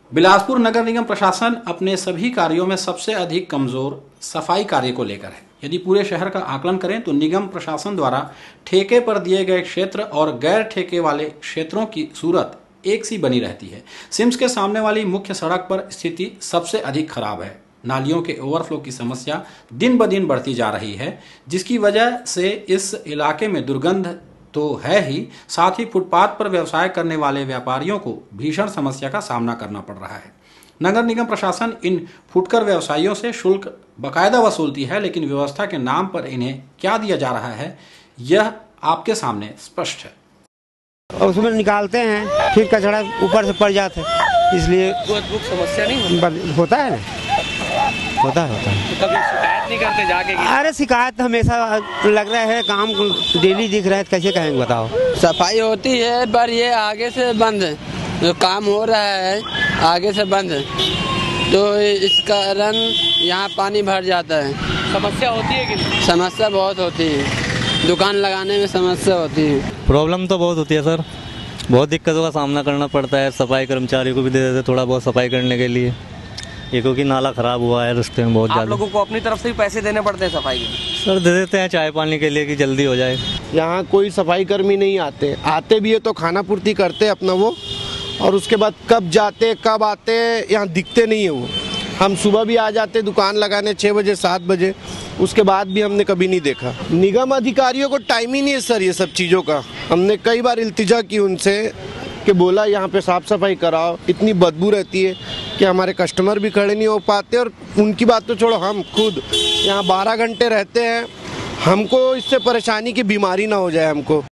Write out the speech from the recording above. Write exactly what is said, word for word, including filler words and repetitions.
बिलासपुर नगर निगम प्रशासन अपने सभी कार्यों में सबसे अधिक कमजोर सफाई कार्य को लेकर है। यदि पूरे शहर का आकलन करें तो निगम प्रशासन द्वारा ठेके पर दिए गए क्षेत्र और गैर ठेके वाले क्षेत्रों की सूरत एक सी बनी रहती है। सिम्स के सामने वाली मुख्य सड़क पर स्थिति सबसे अधिक खराब है। नालियों के ओवरफ्लो की समस्या दिन ब दिन बढ़ती जा रही है, जिसकी वजह से इस इलाके में दुर्गंध तो है ही, साथ ही फुटपाथ पर व्यवसाय करने वाले व्यापारियों को भीषण समस्या का सामना करना पड़ रहा है। नगर निगम प्रशासन इन फुटकर व्यवसायियों से शुल्क बकायदा वसूलती है, लेकिन व्यवस्था के नाम पर इन्हें क्या दिया जा रहा है यह आपके सामने स्पष्ट है। और उसमें निकालते हैं, फिर कचरा ऊपर से पड़ जाते हैं, इसलिए समस्या नहीं होता है ना, होता है होता है। तो कभी शिकायत नहीं करते जाके? अरे शिकायत हमेशा लग रहा है, काम डेली दिख रहा है, कैसे कहेंगे बताओ। सफाई होती है पर ये आगे से बंद है, जो काम हो रहा है आगे से बंद है, तो इस कारण यहाँ पानी भर जाता है। समस्या होती है कि नहीं? समस्या बहुत होती है, दुकान लगाने में समस्या होती है। प्रॉब्लम तो बहुत होती है सर, बहुत दिक्कतों का सामना करना पड़ता है। सफाई कर्मचारियों को भी दे देते थोड़ा बहुत सफाई करने के लिए, ये क्योंकि नाला खराब हुआ है रास्ते में बहुत ज़्यादा। आप लोगों को अपनी तरफ से भी पैसे देने पड़ते हैं सफाई के? सर दे देते हैं चाय पानी के लिए कि जल्दी हो जाए। यहाँ कोई सफाई कर्मी नहीं आते, आते भी है तो खाना पूर्ति करते अपना वो, और उसके बाद कब जाते कब आते यहाँ दिखते नहीं है वो। हम सुबह भी आ जाते दुकान लगाने छः बजे सात बजे, उसके बाद भी हमने कभी नहीं देखा। निगम अधिकारियों को टाइम ही नहीं है सर ये सब चीज़ों का। हमने कई बार इल्तिजा की उनसे कि बोला यहाँ पे साफ़ सफाई कराओ, इतनी बदबू रहती है कि हमारे कस्टमर भी खड़े नहीं हो पाते, और उनकी बात तो छोड़ो, हम खुद यहाँ बारह घंटे रहते हैं, हमको इससे परेशानी की बीमारी ना हो जाए हमको।